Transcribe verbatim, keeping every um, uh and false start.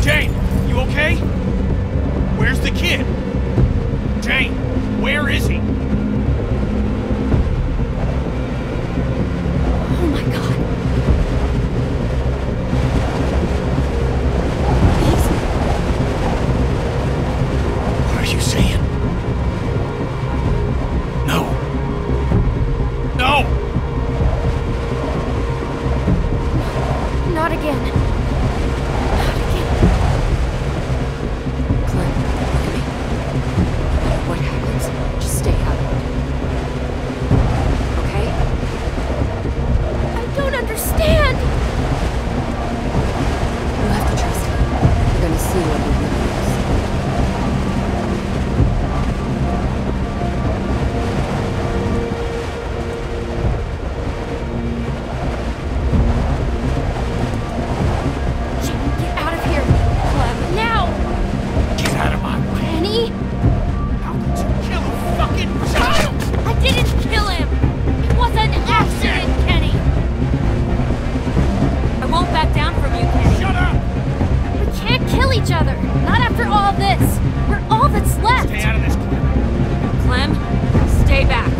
Jane, you okay? Where's the kid? Jane, where is he? Oh my god. What are you saying? No. No! Not again. Not again. Clem, look at me. No matter what happens, just stay out of it. Okay? I don't understand! You have to trust me. You're gonna see what we really is. Jane, get out of here! Clem, now! Get out of my way. Kenny? How could you kill a fucking child? I didn't kill him! It was an accident, Kenny! I won't back down from you, Kenny. Shut up! We can't kill each other! Not after all this! We're all that's left! Stay out of this, Clem. Clem, stay back.